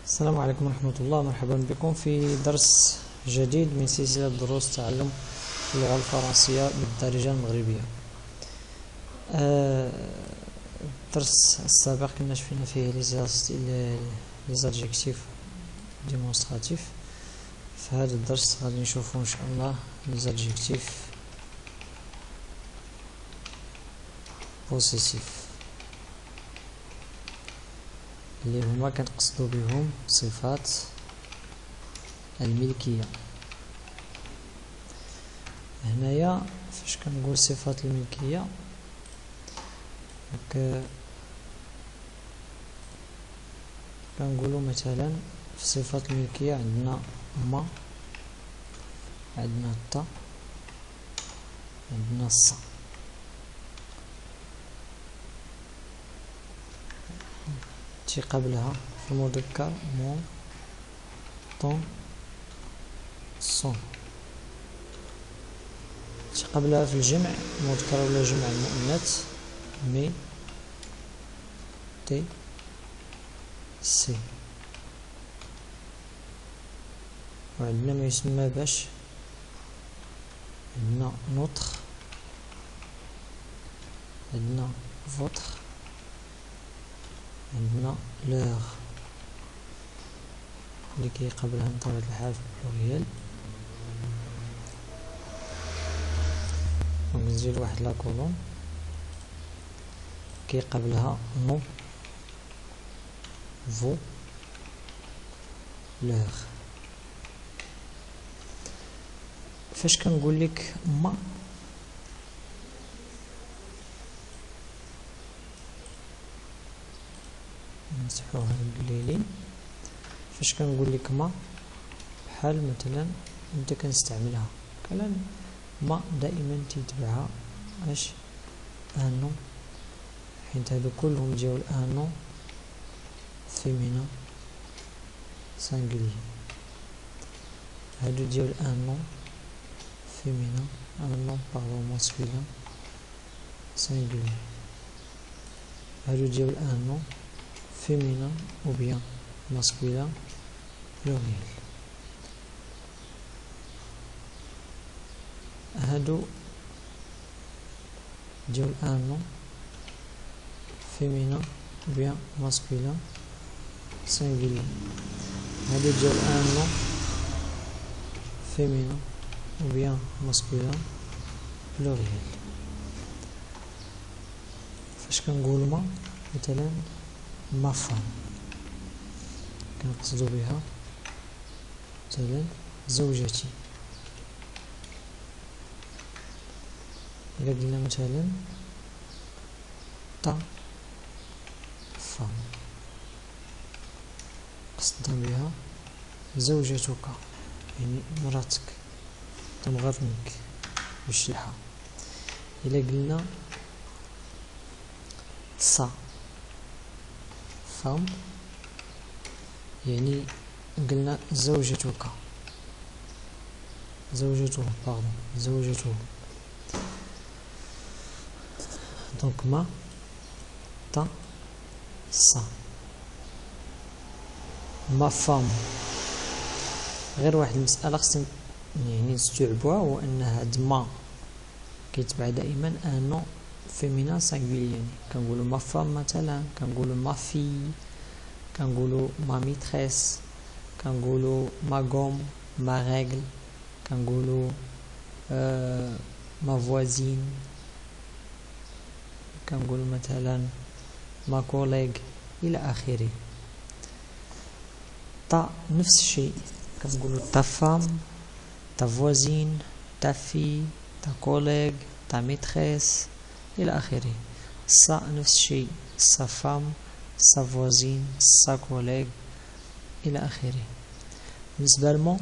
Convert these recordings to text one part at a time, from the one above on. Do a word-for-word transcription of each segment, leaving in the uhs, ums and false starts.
السلام عليكم ورحمة الله. مرحبا بكم في درس جديد من سلسلة دروس تعلم اللغة الفرنسية بالدارجة المغربية. آه، الدرس السابق كنا شفنا فيه لي زادجيكتيف ديمونستراتيف. في هذا الدرس غادي نشوفو ان شاء الله لي زادجيكتيف بوسيسيف اللي هما كنقصدو بهم صفات الملكية. هنايا فاش كنقول صفات الملكية كنقولو مثلا في صفات الملكية عندنا ما، عندنا تا، عندنا صا. تي قبلها في المذكر مون، طون، صون. تي قبلها في الجمع المذكر ولا جمع المؤنث مي، تي، سي. وعندنا ما يسمى باش عندنا نوتر، عندنا فوتر، عندنا لور اللي كي قبلها بطبيعة الحال في البلوريال. ونزيد واحد لا كولون كي قبلها نو، فو، لور. فاش كنقول لك ما نمسحوها بالليلين. فاش كنقول لك ما بحال مثلا انت كنستعملها كلام ما دائما تيتبعها اش انو، حيت هادو كلهم ديال انو فيمينا سانغلي، هادو ديال انو فيمينا انو باردون ماسكولين سانغلي، هادو ديال انو féminin ou bien masculin pluriel. هادو ديال un nom féminin ou bien masculin singulier. هادو ديال un nom féminin ou bien masculin pluriel. فاش كنقول ما مثلا ما فام كنقصدو بها مثلا زوجتي. إلا قلنا مثلا تا فام قصدنا بها زوجتك يعني مراتك تمغرنك بالشلحة. إلا قلنا صا فام يعني قلنا زوجتك، زوجته باردون زوجته. دونك ما، تا، صا. ما فام غير واحد المسألة خصنا يعني نستوعبوها، هو أن هاد ما كيتبع دائما ان نو فيمينا سانغولي. يعني كنقولوا ما فام مثلا، كنقولوا ما في، كنقولوا ما ميتريس، كنقولوا ما غوم، ما ريغل، كنقولوا آه ما فوازين، كنقولوا مثلا ما كوليغ الى اخره. تا نفس الشيء، كنقولوا تا فام، تا فوازين، تا في، تا كوليغ، تا ميتريس الى اخره. صا نفس الشيء، صا فام، صا فوازين، صا كوليغ الى اخره. بالنسبه لمون،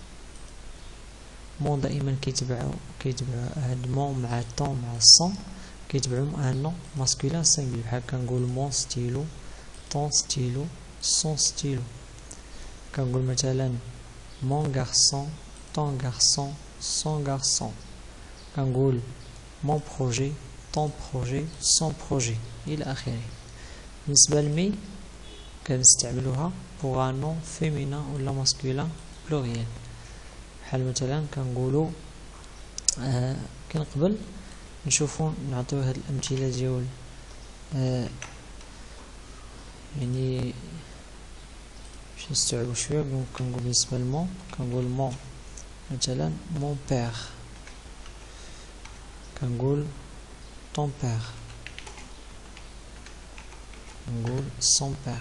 مون دائما كيتبعو كيتبعو هاد مون مع طون مع صون كيتبعوهم ان نو ماسكولين سانغولي. بحال كنقول مون ستيلو، طون ستيلو، صون ستيلو. كنقول مثلا مون غارسون، طون غارسون، صون غارسون. كنقول مون بروجي، طون بروجي، صون بروجي الى اخره. بالنسبه لمي كنستعملوها بوغ ان نو فيمينا ولا ماسكولين بلوريال. بحال مثلا كنقولوا آه كان قبل نشوفوا نعطيو هاد الامثله ديال آه يعني باش نستوعبوا شويه. كنقول بالنسبه للمون كنقول مون مثلا مون بير، كنقول طون بير، كنقول سون بير.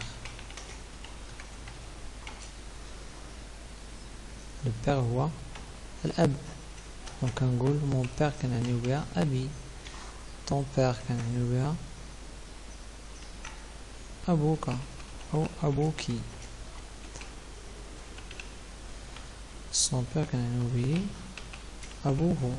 لو بير هو الاب، دونك كنقول مون بير كنعنيو بها ابي، طون بير كنعنيو بها ابوك او ابوكي، سون بير كنعنيو به ابوه.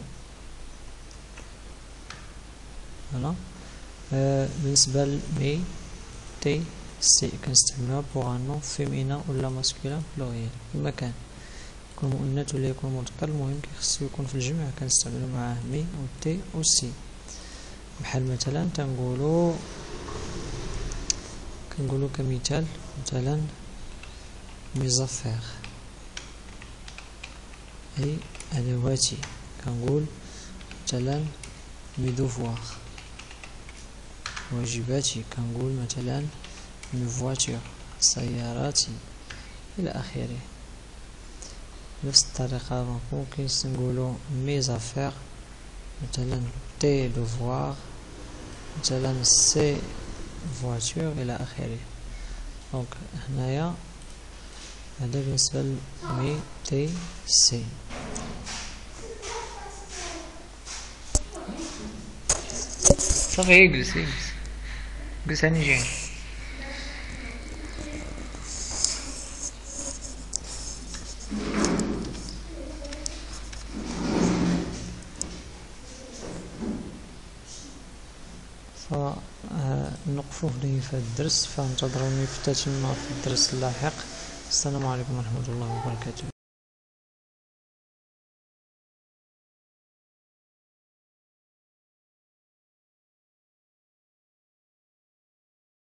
فوالا. آه بالنسبه لمي تي سي كنستعملوها بوغ ان نون فيمينا ولا ماسكولين بلوريال كما كان، يكون مؤنث ولا يكون مذكر، المهم خصو يكون في الجمع كنستعملو معاه مي و تي و سي. بحال مثلا تنقولو كنقولو كمثال مثلا ميزافير اي ادواتي، كنقول مثلا مي دوفوار. واجباتي كنقول مثلا مي فواتور، سياراتي الى اخره. بنفس الطريقه ممكن نقولوا مي زافير مثلا تي دوفوار، مثلا سي فواتور الى اخره. دونك هنايا هذا بالنسبه لمي تي سي. صافي اجلس اجلس اجلس هاني جاي. فنوقفوا هنا في الدرس، فانتظروني في التتمة في الدرس اللاحق. السلام عليكم ورحمة الله وبركاته.